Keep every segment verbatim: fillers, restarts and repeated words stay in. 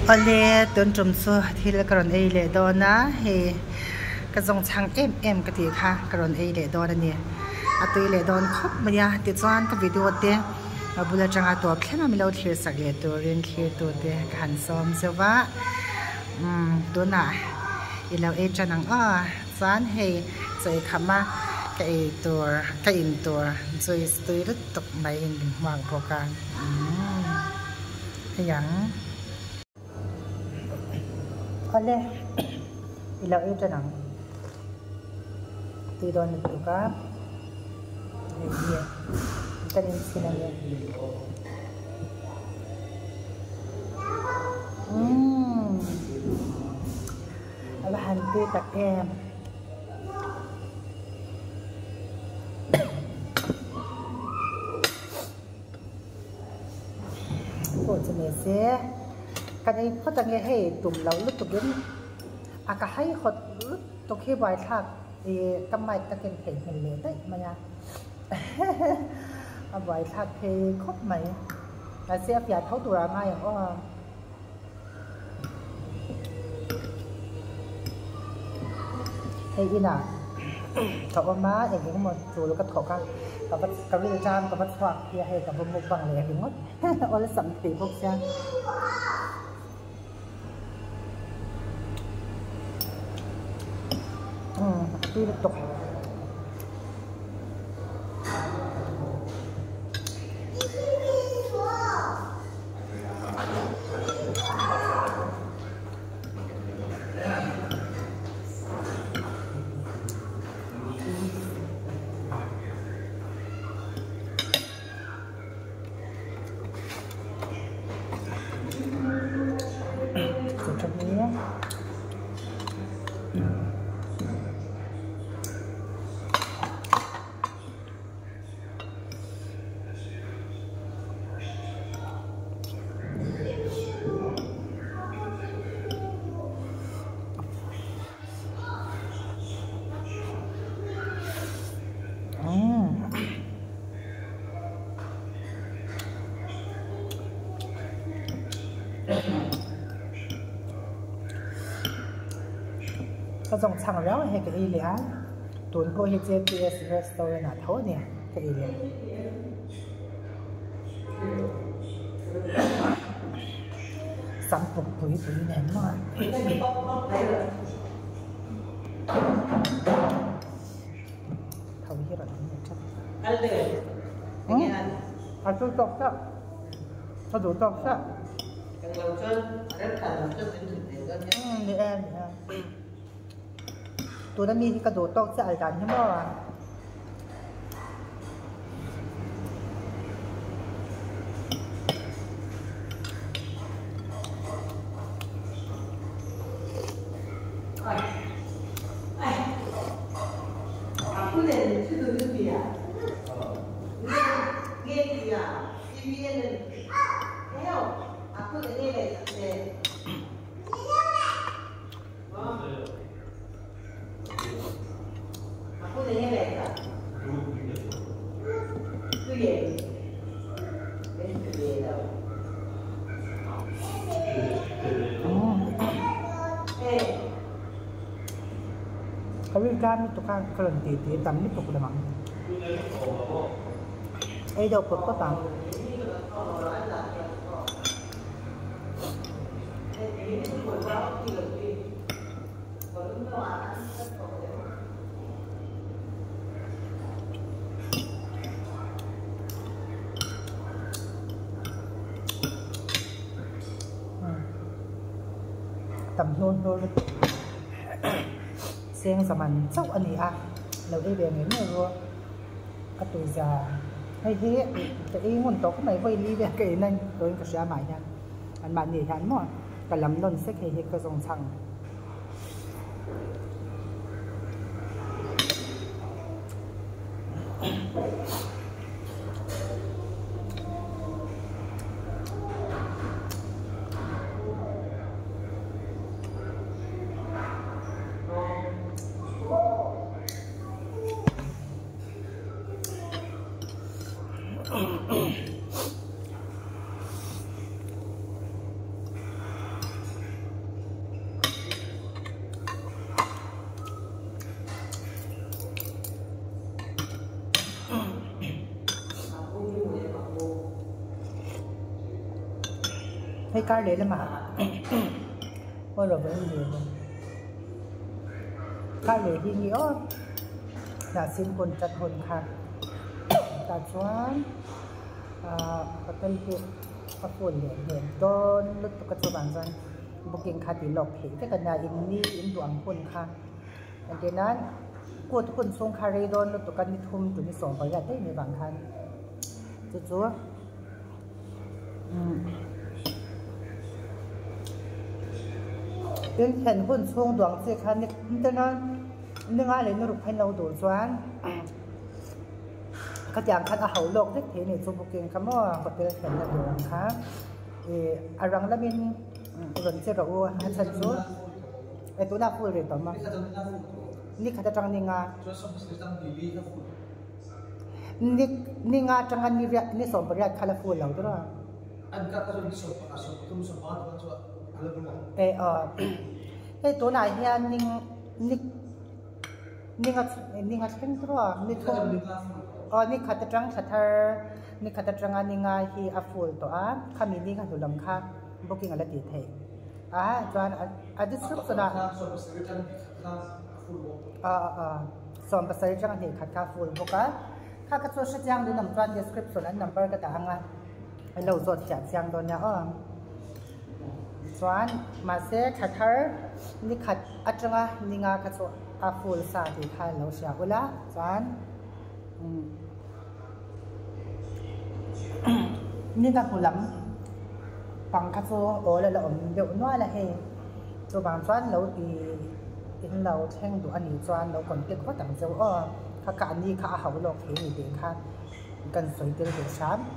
ole ton trum so thil karon ei le do na he ka jong chang em em ka ti kha karon ei le do na ni atui le don khop maya ti chuan ka video te abula changa to thlena milo thlir sak le to rin thlir to te kan som sewa um to na ilo e chanang a san he chei khama ka e tur ka in tur choi stui rat tok mai in wang prokan um yang ole ilo e chanang ti don tu ka dia kanin sila niya hmm alahan ti tak em ko chme se kanai photang he tum lau lut tu gen aka hai khot lut to khi bai thak e kamai taken thei hen le dai maya à vậy thật thì khóc mày là xe phải thấu tụi ngay à có thì đi nào thọ máอย่างนี้มันจูแล้วก็ถอกันกับกับเรื่องจานกับวัดสวักที่ให้กับพวกมุกบังเลยอย่างนี้โอ้แล้วสัมผัสพวกเสียอืมที่ตกก็ส่งสั่งแล้วให้กับอีเลียตุนพวกเฮเจพีเอสรีสอร์ทน่ะเท่าเนี่ยกับอีเลียสัมปุกปุ๋ยปุ๋ยแน่นมากเท่าที่เราทำเนี่ยชัดอันเดียวอืมอันตัวตกซะอันตัวตกซะกันเราเจออันนั้นแต่เราเจอเป็นถึงเดียวกันเนี่ยอืมนี่แอนเนี่ยตัวนั้นมีกระโดดตกจะอะไรกันใช่ไหมวะเขาเรียกการมีตัวการกลั่นตีตีต่ำไม่ตกเลยมั้งไอ้เดาปดก็ต่ำต่ำโน่นโน่นเสียงสมันเจ้าอันนี้อ่ะเราได้แบบนี้ไม่รู้ก็ตัวจะให้เฮ้แต่อีหุ่นโตก็ไม่ไว้รีแบบกี่นั่นตัวก็เสียหมายนั่นอันมันนี่ฉันมั่งกระลำนนเซ็กเฮ้ก็ทรงช่างให้การเลยละมาว่าเราเป็นเรื่องการเลยที่นี่อ๋อน่าสิ้นคนจัดคนค่ะแต่ช่วงอ่าก็เป็นที่พระคุณเนี่ยเห็นโดนลึกตุกจุบันจันบุกิงคาติหลอกเหตุแต่กันยาอินนี่อินดวงคนค่ะอันเดียนั้นกวดคนทรงคารีโดนลึกตุกันนิทุมตุนิสองประหยัดได้ในบางคันจู่ๆอืมเป็นแผ่นหุ้นทรงดวงเสียคันนี่แต่นั้นเนื้ออะไรนรุกให้เราดูส่วนก็อย่างคันอาหารโลกเล็กเทนี่จุบุกิงคำว่าก็เป็นแผ่นดวงค่ะเอออารังละมินหล่นเสียรู้ฮันชันจูไอตัวน่าพูดเลยต่อมานี่ขัดจังนิงานี่นิงาจังอันนี้เรียนี่สมบัติคาราฟูลเหล่าตัวนั้นอันก็ต้องมีสมบัติสมบัติตุ้มสมบัติตัวนั้นอะไรบ้างเออไอตัวไหนเฮียนิงนินิงานิงาเช่นตัวนี่ทุ่มอ๋อนี่ขัดจังขัดเธอนี่ขัดจังอันนิงาฮีอาฟูลตัวอ่ะขามีนี่ขัดตุลำค่ะบุกิงอะไรตีเทอ่ะจวนอันที่สุดสุดอ่ะอ่าอ่าสอนภาษาจังเฮขัดคาฟูลบุกะข้าก็ช่วยเสียงดูน้ำจวน description อัน number ก็ต่างกันเราจดเสียงตัวเนี้ยอ๋อจวนมาเสกขัดเธอนี่ขัดอัจฉริยะนี่งาขัดช่วยอาฟูลสาธิตให้เราเสียอุละจวนนี่ก็ผู้หลังฟังคัดโซ่โอ้แล้วเราเดี๋ยวน้อยละเฮตัวบางส่วนเราตีอินเราแท่งดูอันนี้ส่วนเราก่อนเก็บก็ต่างเจ้าอ้อข้าการนี้ข้าเขาหลอกเฮนี่เด็กค่ะกันสวยเด็กเด็กช้ำ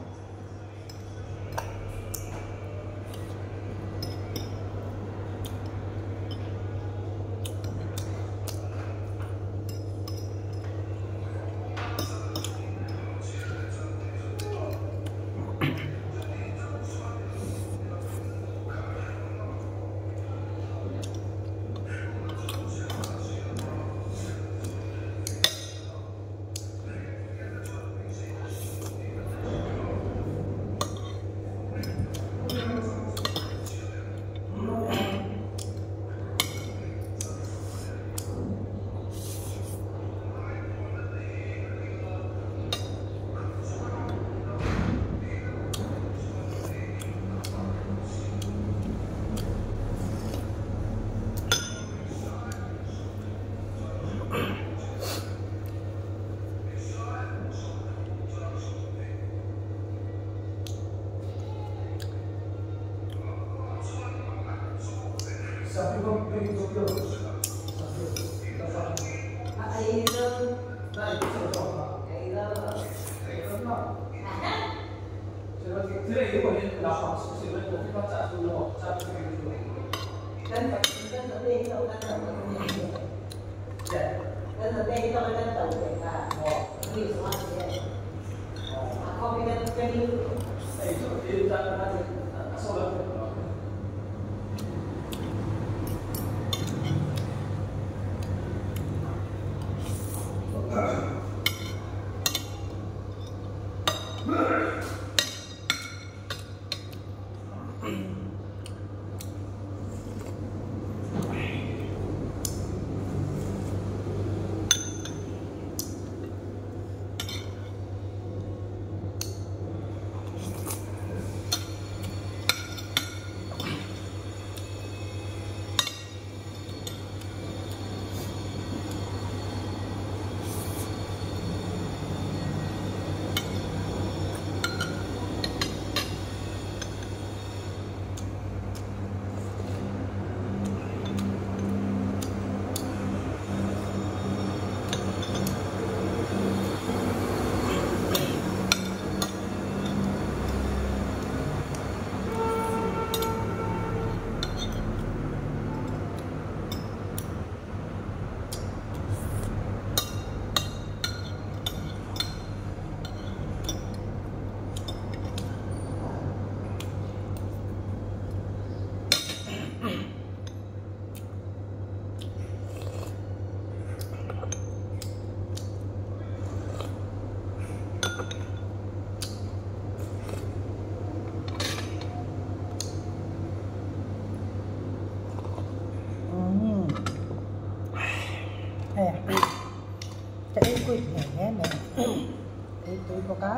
Itu itu kah?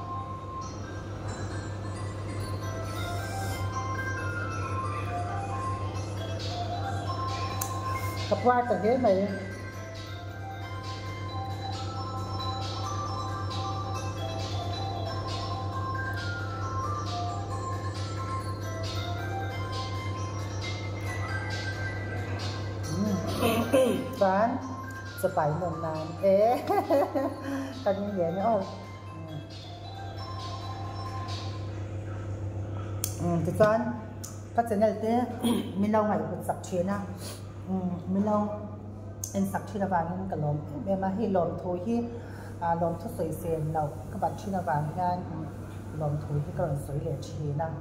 Kapwa terge mai. Kan sepai nồng nàn ế cần như vậy nữa không thì con các chị này thế mình lâu ngày cũng sặc chuyến à mình lâu em sặc chuyến là vàng em cả lồng em mà hi lồng thôi hi lồng thuốc sấy sen lâu các bạn chuyến là vàng gan lồng thôi hi các bạn sấy lệ chuyến à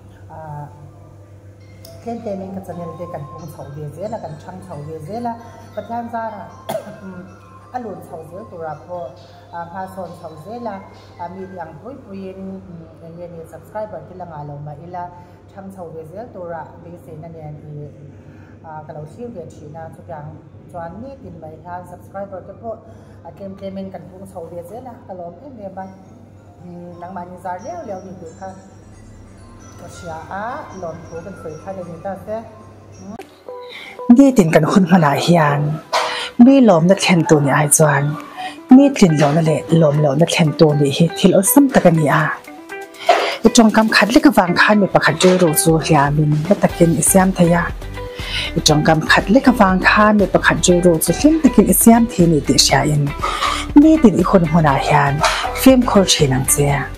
cái tên mình cái này để cần cùng thầu về dễ là cần trăng thầu về dễ làประธานจ้าอรุณเฉาเสือตัวรับพอพาสอนเฉาเสือละมีอย่างปุ้ยปุ้ยเนี่ยเนี่ยเนี่ย subscriber ที่ละงานเรามาอีละช่างเฉาเสือตัวระดีเซนนั่นเนี่ยที่กับเราชื่อเดียชีนะทุกอย่างจวนนี่ติดไปทาง subscriber ก็เพราะเกมเกมกันพุ่งเฉาเสือละกับเราเอ็มเนี่ยบ้านนังมันยิ่งจ่ายเลี้ยวเลี้ยวนี่ดูค่ะก็เชียร์อ่ะหล่นถูกันสวยค่ะเดี๋ยวนี้ตั้งแต่นี่ติดกันคนมาหลายอย่างมีลมนัดแข่งตัวนี่ไอจวนมีกลิ่นหลอมนั่นแหละลมหลอมนัดแข่งตัวนี่ที่เราซ้ำตะกันนี่อ่ะอีจงกำคัดเล็กวางคันมีประคัดเจอรูจูยามินและตะกินอิสยามทยาอีจงกำคัดเล็กวางคันมีประคัดเจอรูจูเล่นตะกินอิสยามทีนี่เดชาอินนี่ติดอีคนหัวหน้าหยานฟิล์มโคชนังเจีย